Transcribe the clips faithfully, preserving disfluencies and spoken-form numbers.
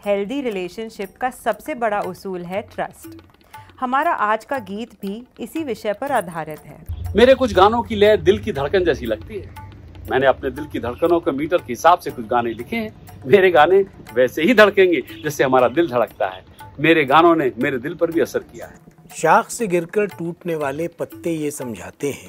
Healthy relationship का सबसे बड़ा उसूल है ट्रस्ट। हमारा आज का गीत भी इसी विषय पर आधारित है। मेरे कुछ गानों की लय दिल की धड़कन जैसी लगती है। मैंने अपने दिल की धड़कनों के मीटर के हिसाब से कुछ गाने लिखे हैं। मेरे गाने वैसे ही धड़केंगे जैसे हमारा दिल धड़कता है। मेरे गानों ने मेरे दिल पर भी असर किया है। शाख से गिरकर टूटने वाले पत्ते ये समझाते हैं,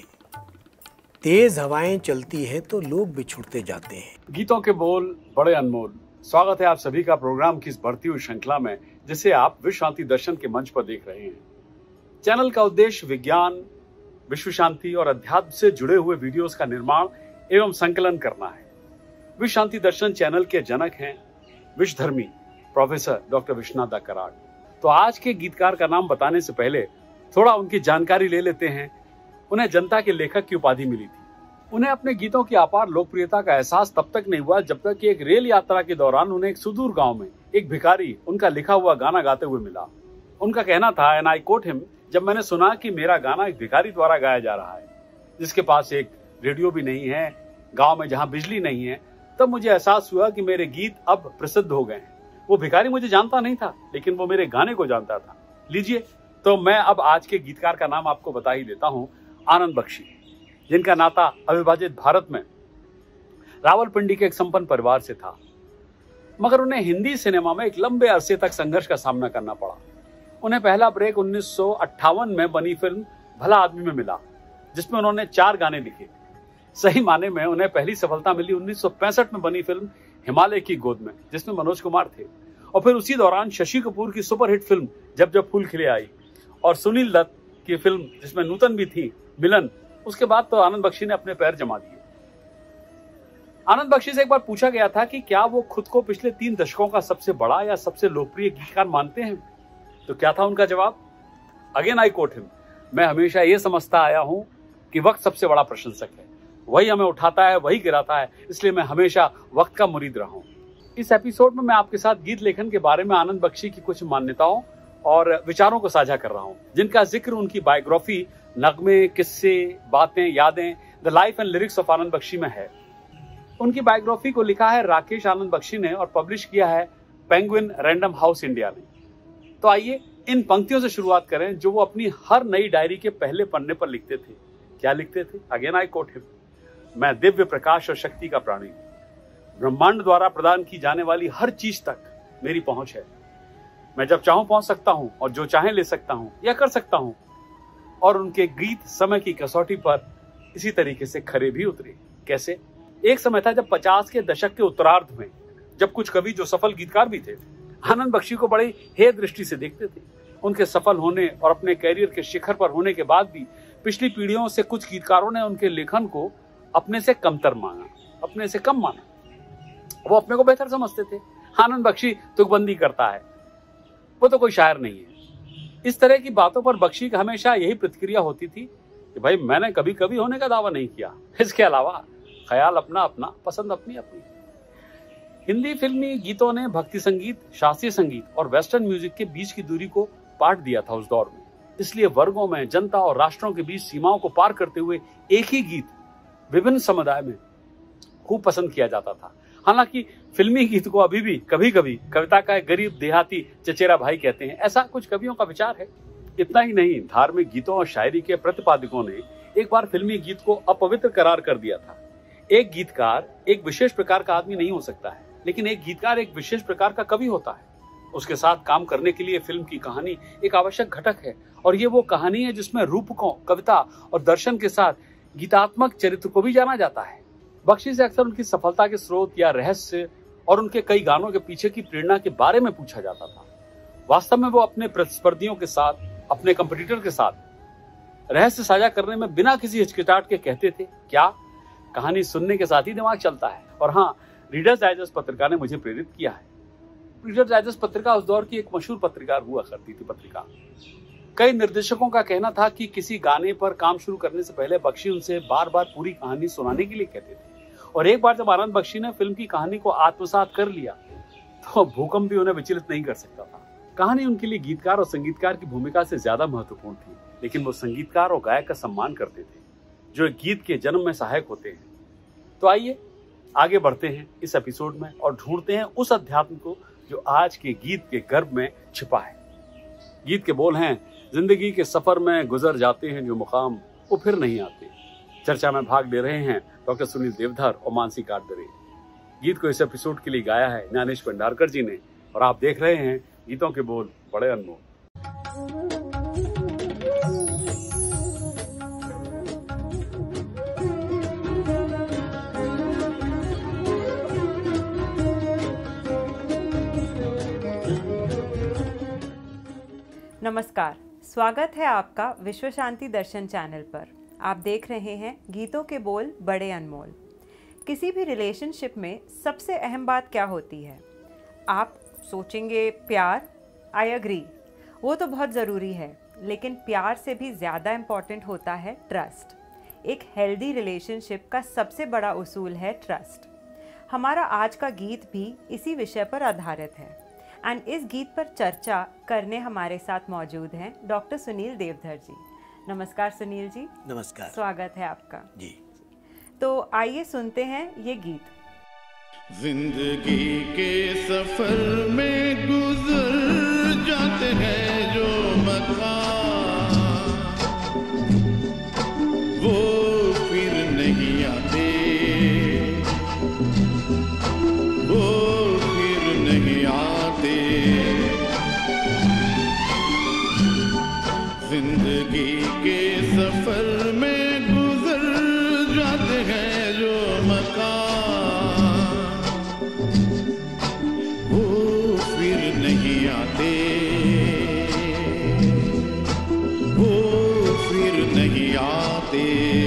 तेज हवाएं चलती हैं तो लोग बिछुड़ते जाते हैं। गीतों के बोल बड़े अनमोल। स्वागत है आप सभी का प्रोग्राम की इस बढ़ती हुई श्रृंखला में, जिसे आप विश्व शांति दर्शन के मंच पर देख रहे हैं। चैनल का उद्देश्य विज्ञान, विश्व शांति और अध्यात्म से जुड़े हुए वीडियोस का निर्माण एवं संकलन करना है। विश्व शांति दर्शन चैनल के जनक हैं विश्वधर्मी प्रोफेसर डॉक्टर विश्वनाथ दा कराड़। तो आज के गीतकार का नाम बताने से पहले थोड़ा उनकी जानकारी ले लेते हैं। उन्हें जनता के लेखक की उपाधि मिली थी। उन्हें अपने गीतों की अपार लोकप्रियता का एहसास तब तक नहीं हुआ जब तक कि एक रेल यात्रा के दौरान उन्हें एक सुदूर गांव में एक भिखारी उनका लिखा हुआ गाना गाते हुए मिला। उनका कहना था, एंड आई कोट हिम, जब मैंने सुना कि मेरा गाना एक भिखारी द्वारा गाया जा रहा है जिसके पास एक रेडियो भी नहीं है, गांव में जहां बिजली नहीं है, तब मुझे एहसास हुआ कि मेरे गीत अब प्रसिद्ध हो गए हैं। वो भिखारी मुझे जानता नहीं था, लेकिन वो मेरे गाने को जानता था। लीजिए, तो मैं अब आज के गीतकार का नाम आपको बता ही देता हूं, आनंद बख्शी, जिनका नाता अविभाजित भारत में रावलपिंडी के एक संपन्न परिवार से था, मगर उन्हें हिंदी सिनेमा में एक लंबे अरसे तक संघर्ष का सामना करना पड़ा। उन्हें पहला ब्रेक उन्नीस सौ अट्ठावन में बनी फिल्म भला आदमी में मिला, जिसमें उन्होंने चार गाने लिखे। सही माने में उन्हें पहली सफलता मिली उन्नीस सौ पैंसठ में बनी फिल्म हिमालय की गोद में, जिसमें मनोज कुमार थे। और फिर उसी दौरान शशि कपूर की सुपरहिट फिल्म जब जब फूल खिले आई, और सुनील दत्त की फिल्म जिसमें नूतन भी थी, मिलन। उसके बाद तो आनंद बख्शी ने अपने पैर जमा दिए। आनंद बख्शी से एक बार पूछा गया था कि क्या वो खुद को पिछले तीन दशकों का सबसे बड़ा या सबसे लोकप्रिय गीतकार मानते हैं, तो क्या था उनका जवाब? अगेन आई कोट हिम, मैं हमेशा ये समझता आया हूं कि वक्त सबसे बड़ा प्रशंसक है। वही हमें उठाता है, वही गिराता है, इसलिए मैं हमेशा वक्त का मुरीद रहा हूं। इस एपिसोड में मैं आपके साथ गीत लेखन के बारे में आनंद बख्शी की कुछ मान्यताओं और विचारों को साझा कर रहा हूं, जिनका जिक्र उनकी बायोग्राफी नगमे, किस्से, बातें, यादें, the life and lyrics of Anand Bakshi में है। उनकी बायोग्राफी को लिखा है राकेश आनंद बख्शी ने और पब्लिश किया है पेंगुइन रैंडम हाउस इंडिया ने। तो आइए इन पंक्तियों से शुरुआत करें जो वो अपनी हर नई डायरी के पहले पन्ने पर लिखते थे। क्या लिखते थे? अगेन आई कोट हिम, मैं दिव्य प्रकाश और शक्ति का प्राणी, ब्रह्मांड द्वारा प्रदान की जाने वाली हर चीज तक मेरी पहुंच है। मैं जब चाहूं पहुंच सकता हूं और जो चाहे ले सकता हूं या कर सकता हूं। और उनके गीत समय की कसौटी पर इसी तरीके से खरे भी उतरे। कैसे? एक समय था जब पचास के दशक के उत्तरार्ध में, जब कुछ कवि जो सफल गीतकार भी थे, आनंद बख्शी को बड़ी हे दृष्टि से देखते थे। उनके सफल होने और अपने कैरियर के शिखर पर होने के बाद भी पिछली पीढ़ियों से कुछ गीतकारों ने उनके लेखन को अपने से कमतर माना, अपने से कम माना। वो अपने को बेहतर समझते थे। आनंद बख्शी तुकबंदी करता है, वो तो कोई शायर नहीं है। इस तरह की बातों पर बख्शी का हमेशा यही प्रतिक्रिया होती थी कि भाई मैंने कभी कभी होने का दावा नहीं किया। इसके अलावा ख्याल अपना अपना, पसंद अपनी अपनी। हिंदी फिल्मी गीतों ने भक्ति संगीत, शास्त्रीय संगीत और वेस्टर्न म्यूजिक के बीच की दूरी को पाट दिया था उस दौर में। इसलिए वर्गों में, जनता और राष्ट्रों के बीच सीमाओं को पार करते हुए एक ही गीत विभिन्न समुदाय में खूब पसंद किया जाता था। हालांकि फिल्मी गीत को अभी भी कभी कभी कविता का एक गरीब देहाती चचेरा भाई कहते हैं, ऐसा कुछ कवियों का विचार है। इतना ही नहीं, धार्मिक गीतों और शायरी के प्रतिपादकों ने एक बार फिल्मी गीत को अपवित्र करार कर दिया था। एक गीतकार एक विशेष प्रकार का आदमी नहीं हो सकता है, लेकिन एक गीतकार एक विशेष प्रकार का कवि होता है। उसके साथ काम करने के लिए फिल्म की कहानी एक आवश्यक घटक है, और ये वो कहानी है जिसमें रूपकों, कविता और दर्शन के साथ गीतात्मक चरित्र को भी जाना जाता है। बख्शी से अक्सर उनकी सफलता के स्रोत या रहस्य और उनके कई गानों के पीछे की प्रेरणा के बारे में पूछा जाता था। वास्तव में वो अपने प्रतिस्पर्धियों के साथ, अपने कंपटीटर के साथ रहस्य साझा करने में बिना किसी हिचकिचाहट के कहते थे, क्या कहानी सुनने के साथ ही दिमाग चलता है। और हाँ, रीडर्स डाइजेस्ट पत्रिका ने मुझे प्रेरित किया है। रीडर्स डाइजेस्ट पत्रिका उस दौर की एक मशहूर पत्रिका हुआ करती थी। पत्रिका कई निर्देशकों का कहना था कि किसी गाने पर काम शुरू करने से पहले बख्शी उनसे बार बार पूरी कहानी सुनाने के लिए कहते थे। और एक बार जब आनंद बख्शी ने फिल्म की कहानी को आत्मसात कर लिया तो भूकंप भी उन्हें विचलित नहीं कर सकता था। कहानी उनके लिए गीतकार और संगीतकार की भूमिका से ज्यादा महत्वपूर्ण थी, लेकिन वो संगीतकार और गायक का सम्मान करते थे जो एक गीत के जन्म में सहायक होते हैं। तो आइए आगे बढ़ते हैं इस एपिसोड में और ढूंढते हैं उस अध्यात्म को जो आज के गीत के गर्भ में छिपा है। गीत के बोल हैं, जिंदगी के सफर में गुजर जाते हैं जो मुकाम वो फिर नहीं आते। चर्चा में भाग ले रहे हैं डॉक्टर सुनील देवधर और मानसी काटदरे। गीत को इस एपिसोड के लिए गाया है ज्ञानेश भंडारकर जी ने, और आप देख रहे हैं गीतों के बोल बड़े अनमोल। नमस्कार, स्वागत है आपका विश्व शांति दर्शन चैनल पर। आप देख रहे हैं गीतों के बोल बड़े अनमोल। किसी भी रिलेशनशिप में सबसे अहम बात क्या होती है? आप सोचेंगे प्यार। आई एग्री, वो तो बहुत ज़रूरी है, लेकिन प्यार से भी ज़्यादा इम्पॉर्टेंट होता है ट्रस्ट। एक हेल्दी रिलेशनशिप का सबसे बड़ा उसूल है ट्रस्ट। हमारा आज का गीत भी इसी विषय पर आधारित है एंड इस गीत पर चर्चा करने हमारे साथ मौजूद हैं डॉक्टर सुनील देवधर जी। नमस्कार सुनील जी। नमस्कार, स्वागत है आपका जी। तो आइए सुनते हैं ये गीत। जिंदगी के सफर में गुजर जाते हैं जो मकाम, वो फिर नहीं आते, वो फिर नहीं आते। जिंदगी के सफर में गुजर जाते हैं जो मकाम, वो फिर नहीं आते, वो फिर नहीं आते।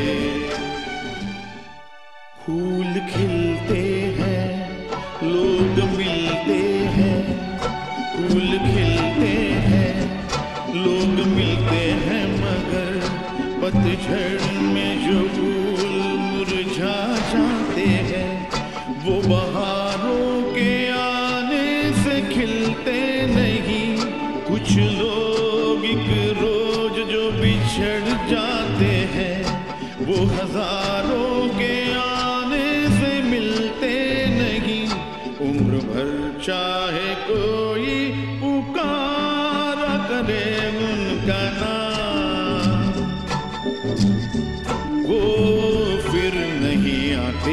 फूल खिलते हैं, लोग मिलते हैं, फूल खिलते हैं, लोग मिलते हैं, मगर पतझड़ में जो फूल मुरझा जाते हैं, वो बहारों के आने से खिलते नहीं। कुछ लोग एक रोज जो बिछड़ जाते हैं, वो हजारों के आने से मिलते नहीं। उम्र भर चाहे कोई पुकारा करे उनका नाम, वो फिर नहीं आते,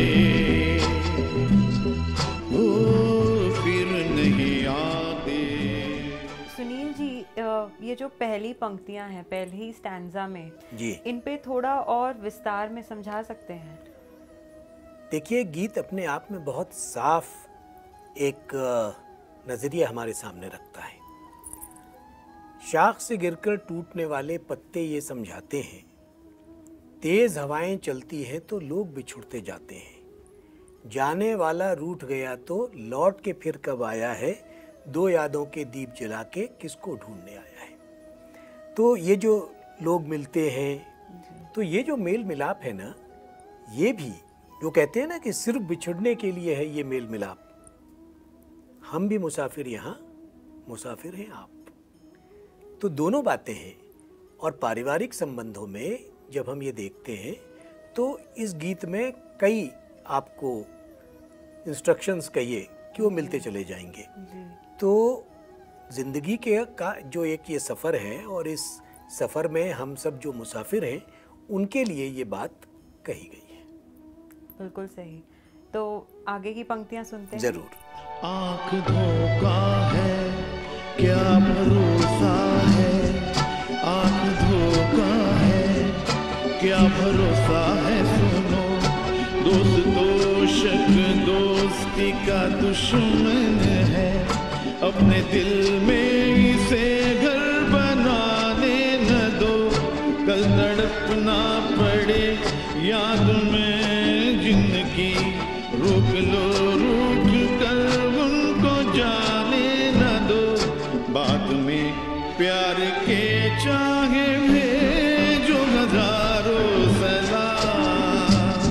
वो फिर नहीं आते। सुनील जी, अ, ये जो पहली पंक्तियां हैं पहले ही स्टैंजा में जी, इन पे थोड़ा और विस्तार में समझा सकते हैं? देखिए, गीत अपने आप में बहुत साफ एक नज़रिया हमारे सामने रखता है। शाख से गिरकर टूटने वाले पत्ते ये समझाते हैं, तेज हवाएं चलती हैं तो लोग बिछुड़ते जाते हैं। जाने वाला रूठ गया तो लौट के फिर कब आया है, दो यादों के दीप जला के किसको ढूंढने आया है। तो ये जो लोग मिलते हैं, तो ये जो मेल मिलाप है ना, ये भी जो कहते हैं ना कि सिर्फ बिछुड़ने के लिए है ये मेल मिलाप। हम भी मुसाफिर यहाँ, मुसाफिर हैं आप। तो दोनों बातें हैं। और पारिवारिक संबंधों में जब हम ये देखते हैं तो इस गीत में कई आपको इंस्ट्रक्शंस कहिए कि वो मिलते चले जाएंगे। तो ज़िंदगी के का जो एक ये सफ़र है, और इस सफ़र में हम सब जो मुसाफिर हैं उनके लिए ये बात कही गई है। बिल्कुल सही। तो आगे की पंक्तियां सुनते हैं। जरूर। आँख धोखा है, क्या भरोसा है, आँख धोखा है, क्या भरोसा है। सुनो, दोस्त दोषक दोस्ती का दुश्मन है, अपने दिल में इसे घर बनाने न दो। कल तड़पना पड़े याद में जिंदगी, रोक लो रूठ कर उनको जाने न दो। बाद में प्यार के चाहे भेजो हजारों सलाम,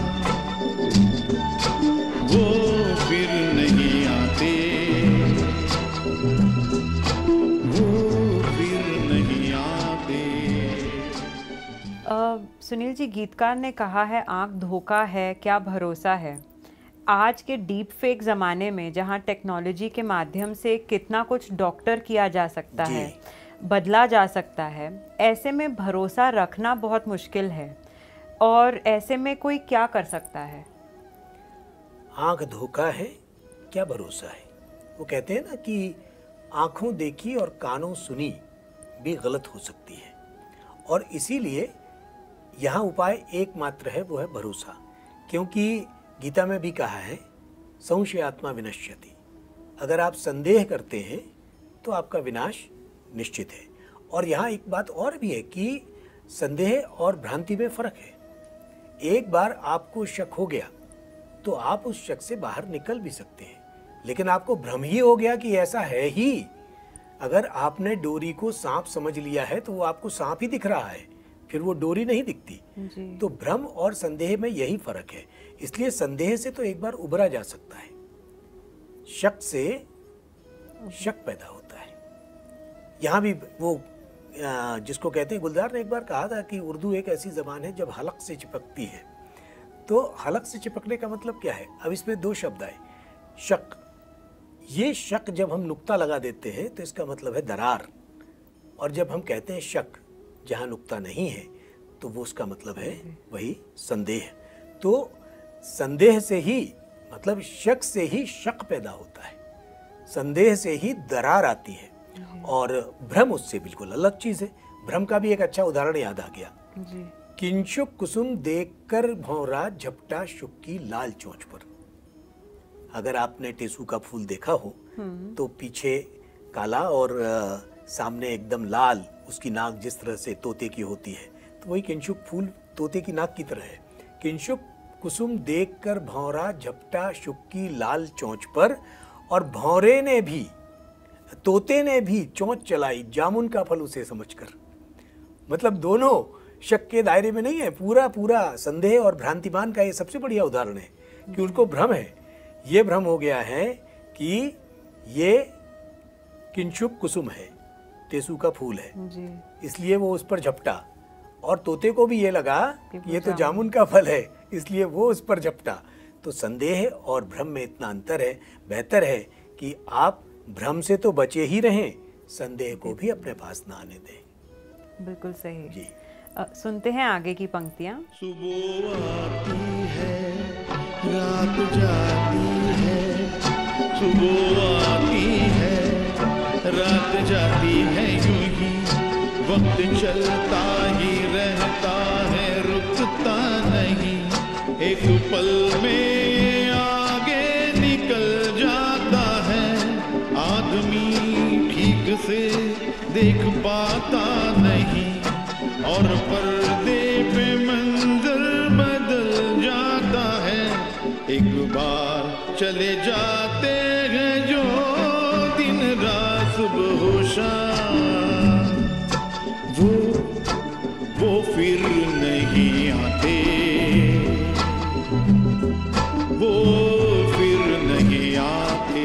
वो फिर नहीं आते, वो फिर नहीं आते। अ, सुनील जी, गीतकार ने कहा है आँख धोखा है, क्या भरोसा है। आज के डीप फेक ज़माने में जहाँ टेक्नोलॉजी के माध्यम से कितना कुछ डॉक्टर किया जा सकता जी। है, बदला जा सकता है, ऐसे में भरोसा रखना बहुत मुश्किल है। और ऐसे में कोई क्या कर सकता है? आंख धोखा है, क्या भरोसा है। वो कहते हैं ना कि आंखों देखी और कानों सुनी भी गलत हो सकती है, और इसीलिए यहाँ उपाय एकमात्र है, वो है भरोसा। क्योंकि गीता में भी कहा है संशयात्मा विनश्यति। अगर आप संदेह करते हैं तो आपका विनाश निश्चित है। और यहाँ एक बात और भी है कि संदेह और भ्रांति में फर्क है। एक बार आपको शक हो गया तो आप उस शक से बाहर निकल भी सकते हैं, लेकिन आपको भ्रम ही हो गया कि ऐसा है ही। अगर आपने डोरी को सांप समझ लिया है तो वो आपको सांप ही दिख रहा है, फिर वो डोरी नहीं दिखती। जी। तो भ्रम और संदेह में यही फर्क है। इसलिए संदेह से तो एक बार उबरा जा सकता है, शक से शक पैदा होता है। यहाँ भी वो जिसको कहते हैं, गुलजार ने एक बार कहा था कि उर्दू एक ऐसी जबान है जब हलक से चिपकती है। तो हलक से चिपकने का मतलब क्या है? अब इसमें दो शब्द आए, शक। ये शक जब हम नुक्ता लगा देते हैं तो इसका मतलब है दरार, और जब हम कहते हैं शक जहाँ नुक्ता नहीं है तो वो उसका मतलब है वही संदेह। तो संदेह से ही, मतलब शक से ही शक पैदा होता है, संदेह से ही दरार आती है, और भ्रम उससे बिल्कुल अलग चीज है। भ्रम का भी एक अच्छा उदाहरण याद आ गया। जी। किंशुक कुसुम देखकर भौरा झपटा शुक की लाल चोंच पर। अगर आपने टेसू का फूल देखा हो तो पीछे काला और आ, सामने एकदम लाल, उसकी नाक जिस तरह से तोते की होती है, तो वही किंशुक फूल तोते की नाक की तरह है। किंशुक कुसुम देखकर भौरा झपटा शुक की लाल चोंच पर, और भौरे ने भी, तोते ने भी चोंच चलाई जामुन का फल उसे समझकर। मतलब दोनों शक के दायरे में नहीं है। पूरा पूरा संदेह और भ्रांतिमान का ये सबसे बढ़िया उदाहरण है कि उनको भ्रम है। ये भ्रम हो गया है कि ये किंशुक कुसुम है, टेसू का फूल है, जी। इसलिए वो उस पर झपटा, और तोते को भी ये लगा कि कि वो ये तो जामुन जामुन का फल है, इसलिए वो उस पर झपटा। तो संदेह और भ्रम में इतना अंतर है। बेहतर है कि आप भ्रम से तो बचे ही रहें, संदेह को भी अपने पास ना आने दें। बिल्कुल सही जी। अ, सुनते हैं आगे की पंक्तियाँ। सुबह आती है, रात जाती है, सुबह आती है, रात जाती है, यूं ही वक्त चलता ही रहता है, रुकता नहीं। एक पल में आगे निकल जाता है, आदमी ठीक से देख पाता नहीं, और पर्दे पे मंजर बदल जाता है। एक बार चले जाते हैं जो दिन रात सुबह हो शाम, वो वो फिर नहीं आते, वो फिर नहीं आते।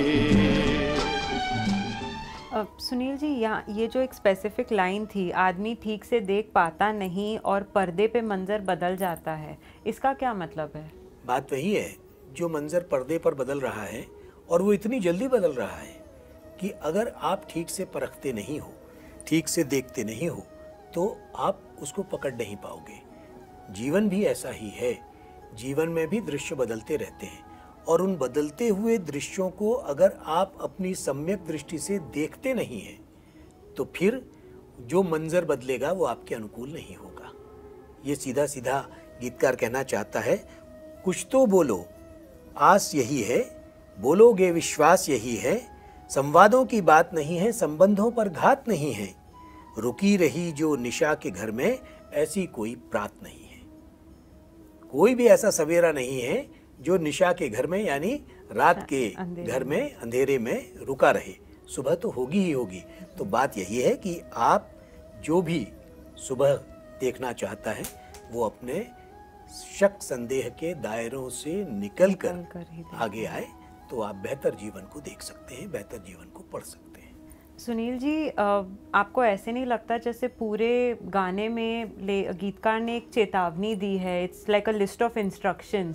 अब सुनील जी, यहाँ ये जो एक स्पेसिफिक लाइन थी, आदमी ठीक से देख पाता नहीं और पर्दे पे मंजर बदल जाता है, इसका क्या मतलब है? बात वही है, जो मंजर पर्दे पर बदल रहा है, और वो इतनी जल्दी बदल रहा है कि अगर आप ठीक से परखते नहीं हो, ठीक से देखते नहीं हो, तो आप उसको पकड़ नहीं पाओगे। जीवन भी ऐसा ही है। जीवन में भी दृश्य बदलते रहते हैं, और उन बदलते हुए दृश्यों को अगर आप अपनी सम्यक दृष्टि से देखते नहीं हैं, तो फिर जो मंजर बदलेगा वो आपके अनुकूल नहीं होगा। ये सीधा सीधा गीतकार कहना चाहता है, कुछ तो बोलो, आस यही है, बोलोगे विश्वास यही है, संवादों की बात नहीं है, संबंधों पर घात नहीं है, रुकी रही जो निशा के घर में ऐसी कोई प्रात नहीं है। कोई भी ऐसा सवेरा नहीं है जो निशा के घर में, यानी रात के घर में, अंधेरे में रुका रहे। सुबह तो होगी ही होगी। तो बात यही है कि आप जो भी सुबह देखना चाहता है वो अपने शक संदेह के दायरों से निकलकर निकल कर ही देखें। आगे आए तो आप बेहतर जीवन को देख सकते हैं, बेहतर जीवन को पढ़ सकते हैं। सुनील जी, आपको ऐसे नहीं लगता जैसे पूरे गाने में ले गीतकार ने एक चेतावनी दी है, it's like a list of instructions,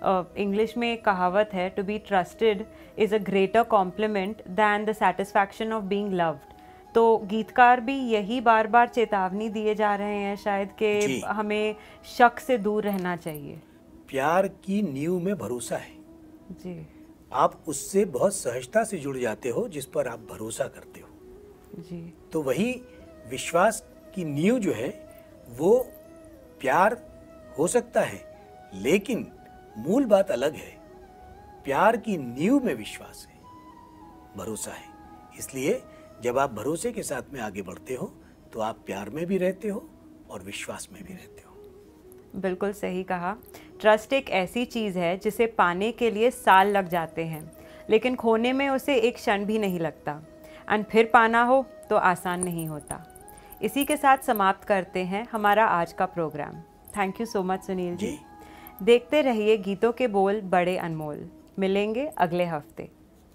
English में एक कहावत है, to be trusted is a greater compliment than the satisfaction of being loved. तो गीतकार भी यही बार बार चेतावनी दिए जा रहे हैं शायद कि हमें शक से दूर रहना चाहिए। प्यार की नींव में भरोसा है जी। आप उससे बहुत सहजता से जुड़ जाते हो जिस पर आप भरोसा करते हो जी। तो वही विश्वास की नींव जो है वो प्यार हो सकता है, लेकिन मूल बात अलग है। प्यार की नींव में विश्वास है, भरोसा है। इसलिए जब आप भरोसे के साथ में आगे बढ़ते हो तो आप प्यार में भी रहते हो और विश्वास में भी रहते हो। बिल्कुल सही कहा। ट्रस्ट एक ऐसी चीज़ है जिसे पाने के लिए साल लग जाते हैं, लेकिन खोने में उसे एक क्षण भी नहीं लगता, एंड फिर पाना हो तो आसान नहीं होता। इसी के साथ समाप्त करते हैं हमारा आज का programme. Thank you so much Sunil ji. देखते रहिए गीतों के बोल बड़े अनमोल। मिलेंगे अगले हफ्ते।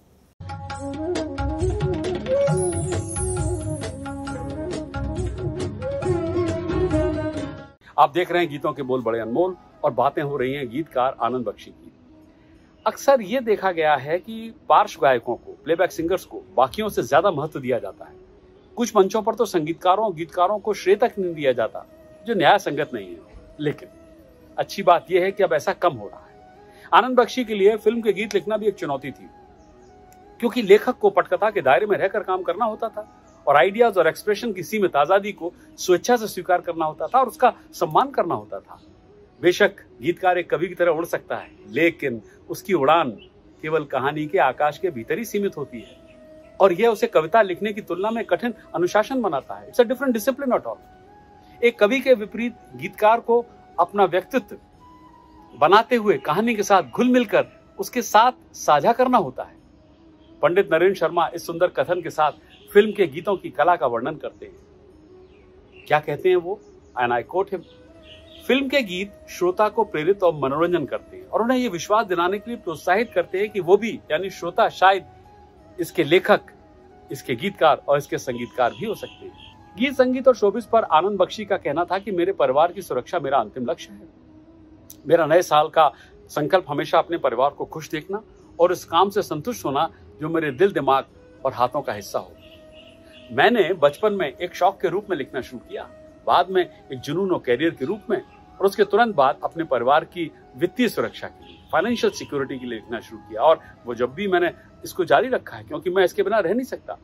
आप देख रहे हैं गीतों के बोल बड़े अनमोल और बातें हो रही हैं गीतकार आनंद बख्शी की। अक्सर ये देखा गया है कि पार्श्व गायकों को, प्लेबैक सिंगर्स को बाकियों से ज्यादा महत्व दिया जाता है। कुछ मंचों पर तो संगीतकारों और गीतकारों को श्रेय तक नहीं दिया जाता, जो न्याय संगत नहीं है। लेकिन अच्छी बात यह है कि अब ऐसा कम हो रहा है। आनंद बख्शी के लिए फिल्म के गीत लिखना भी एक चुनौती थी, क्योंकि लेखक को पटकथा के दायरे में रहकर काम करना होता था और आइडियाज और एक्सप्रेशन की सीमित आजादी को स्वेच्छा से स्वीकार करना होता था और उसका सम्मान करना होता था। बेशक गीतकार एक कवि की तरह उड़ सकता है, लेकिन उसकी उड़ान केवल कहानी के आकाश के भीतर ही सीमित होती है और यह उसे कविता लिखने की तुलना में कठिन अनुशासन बनाता है। It's a different discipline at all. एक कवि के विपरीत गीतकार को अपना व्यक्तित्व बनाते हुए कहानी के साथ घुल मिलकर उसके साथ साझा करना होता है। पंडित नरेंद्र शर्मा इस सुंदर कथन के साथ फिल्म के गीतों की कला का वर्णन करते हैं। क्या कहते हैं वो, and I quote him, film के गीत श्रोता को प्रेरित और मनोरंजन करते हैं और उन्हें यह विश्वास दिलाने के लिए प्रोत्साहित करते हैं कि वो भी, यानी श्रोता, शायद इसके लेखक, इसके गीतकार और इसके संगीतकार भी हो सकते हैं। गीत, संगीत और शोबिस पर आनंद बख्शी का कहना था कि मेरे परिवार की सुरक्षा मेरा अंतिम लक्ष्य है। मेरा नए साल का संकल्प हमेशा अपने परिवार को खुश देखना और इस काम से संतुष्ट होना जो मेरे दिल, दिमाग और हाथों का हिस्सा हो। मैंने बचपन में एक शौक के रूप में लिखना शुरू किया, बाद में एक जुनून और कैरियर के रूप में, और उसके तुरंत बाद अपने परिवार की वित्तीय सुरक्षा के लिए, फाइनेंशियल सिक्योरिटी के लिए लिखना शुरू किया। और वो जब भी मैंने इसको जारी रखा है, क्योंकि मैं इसके बिना रह नहीं सकता।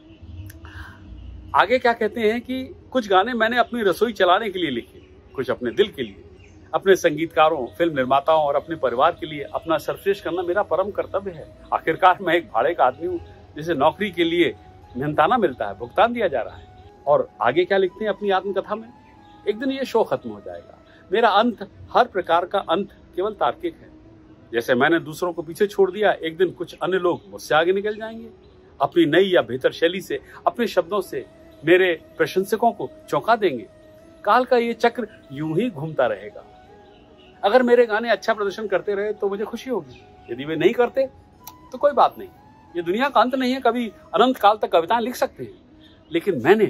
आगे क्या कहते हैं कि कुछ गाने मैंने अपनी रसोई चलाने के लिए लिखे, कुछ अपने दिल के लिए। अपने संगीतकारों, फिल्म निर्माताओं और अपने परिवार के लिए अपना सर्वश्रेष्ठ करना मेरा परम कर्तव्य है। आखिरकार मैं एक भाड़े का आदमी हूँ जिसे नौकरी के लिए मेहनताना मिलता है, भुगतान दिया जा रहा है। और आगे क्या लिखते हैं अपनी आत्मकथा में, एक दिन ये शो खत्म हो जाएगा। मेरा अंत, हर प्रकार का अंत केवल तार्किक है। जैसे मैंने दूसरों को पीछे छोड़ दिया, एक दिन कुछ अन्य लोग मुझसे आगे निकल जाएंगे। अपनी नई या बेहतर शैली से, अपने शब्दों से मेरे प्रशंसकों को चौंका देंगे। काल का ये चक्र यूं ही घूमता रहेगा। अगर मेरे गाने अच्छा प्रदर्शन करते रहे तो मुझे खुशी होगी, यदि वे नहीं करते तो कोई बात नहीं। ये दुनिया का अंत नहीं है, कभी अनंत काल तक कविताएं लिख सकते हैं। लेकिन मैंने,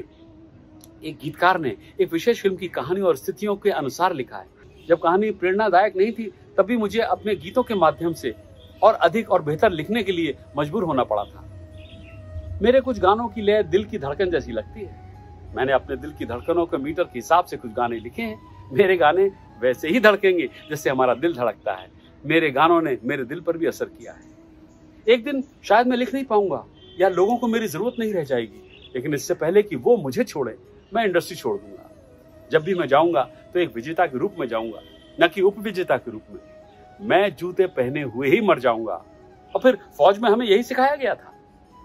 एक गीतकार ने, एक विशेष फिल्म की कहानी और स्थितियों के अनुसार लिखा है। जब कहानी प्रेरणादायक नहीं थी, तब भी मुझे अपने गीतों के माध्यम से और अधिक और बेहतर लिखने के लिए मजबूर होना पड़ा था। मेरे कुछ गानों की लय दिल की धड़कन जैसी लगती है। मैंने अपने दिल की धड़कनों के मीटर के हिसाब से कुछ गाने लिखे हैं। मेरे गाने वैसे ही धड़केंगे जैसे हमारा दिल धड़कता है। मेरे गानों ने मेरे दिल पर भी असर किया है। एक दिन शायद मैं लिख नहीं पाऊंगा या लोगों को मेरी जरूरत नहीं रह जाएगी, लेकिन इससे पहले कि वो मुझे छोड़े, मैं इंडस्ट्री छोड़ दूंगा। जब भी मैं जाऊंगा तो एक विजेता के रूप में जाऊंगा, न कि उपविजेता के रूप में। मैं जूते पहने हुए ही मर जाऊंगा। और फिर फौज में हमें यही सिखाया गया था।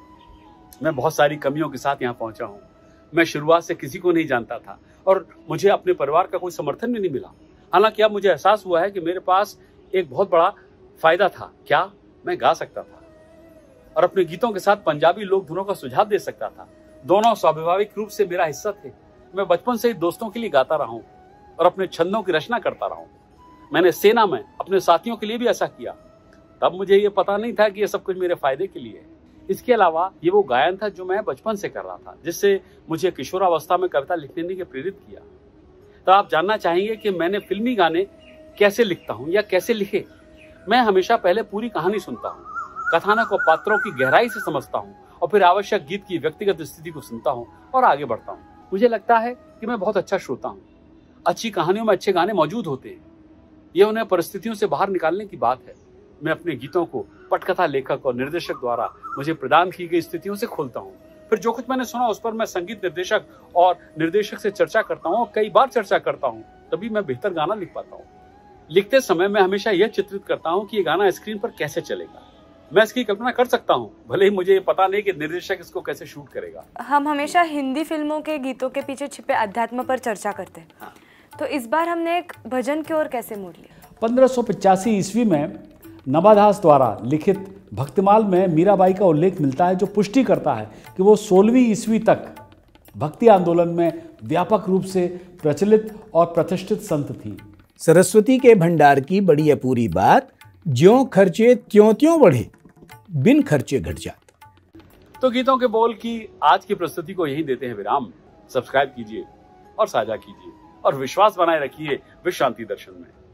मैं बहुत सारी कमियों के साथ यहाँ पहुंचा हूँ। मैं शुरुआत से किसी को नहीं जानता था और मुझे अपने परिवार का कोई समर्थन भी नहीं मिला। हालांकि अब मुझे एहसास हुआ है कि मेरे पास एक बहुत बड़ा फायदा था। क्या? मैं गा सकता था और अपने गीतों के साथ पंजाबी लोक धुनों का सुझाव दे सकता था। दोनों स्वाभाविक रूप से मेरा हिस्सा थे। मैं बचपन से ही दोस्तों के लिए गाता रहा हूं और अपने छंदों की रचना करता रहा हूं। मैंने सेना में अपने साथियों के लिए भी ऐसा किया। तब मुझे ये पता नहीं था कि ये सब कुछ मेरे फायदे के लिए है। इसके अलावा ये वो गायन था जो मैं बचपन से कर रहा था, जिससे मुझे किशोरावस्था में कविता लिखने के प्रेरित किया। तो आप जानना चाहेंगे कि मैंने फिल्मी गाने कैसे लिखता हूं या कैसे लिखे। मैं हमेशा पहले पूरी कहानी सुनता हूँ, कथानक और पात्रों की गहराई से समझता हूँ और फिर आवश्यक गीत की व्यक्तिगत स्थिति को सुनता हूँ और आगे बढ़ता हूँ। मुझे लगता है कि मैं बहुत अच्छा श्रोता हूँ। अच्छी कहानियों में अच्छे गाने मौजूद होते हैं। यह उन्हें परिस्थितियों से बाहर निकालने की बात है। मैं अपने गीतों को पटकथा लेखक और निर्देशक द्वारा मुझे प्रदान की गई स्थितियों से खोलता हूँ। फिर जो कुछ मैंने सुना उस पर मैं संगीत निर्देशक और निर्देशक से चर्चा करता हूँ और कई बार चर्चा करता हूँ, तभी मैं बेहतर गाना लिख पाता हूँ। लिखते समय मैं हमेशा यह चित्रित करता हूँ कि ये गाना स्क्रीन पर कैसे चलेगा। मैं इसकी कल्पना कर सकता हूँ, भले ही मुझे ये पता नहीं कि निर्देशक इसको कैसे शूट करेगा। हम हमेशा हिंदी फिल्मों के गीतों के पीछे छिपे अध्यात्म पर चर्चा करते हैं। हाँ। तो इस बार हमने एक भजन की ओर कैसे मोड़ लिया? पंद्रह सौ पचासी ईस्वी में नवादास द्वारा लिखित भक्तिमाल में मीराबाई का उल्लेख मिलता है, जो पुष्टि करता है कि वो सोलहवीं ईस्वी तक भक्ति आंदोलन में व्यापक रूप से प्रचलित और प्रतिष्ठित संत थी। सरस्वती के भंडार की बड़ी अपूरी बात, ज्यों खर्चे त्यों त्यों बढ़े, बिन खर्चे घट जाते। तो गीतों के बोल की आज की प्रस्तुति को यही देते हैं विराम। सब्सक्राइब कीजिए और साझा कीजिए और विश्वास बनाए रखिए विश्व शांति दर्शन में।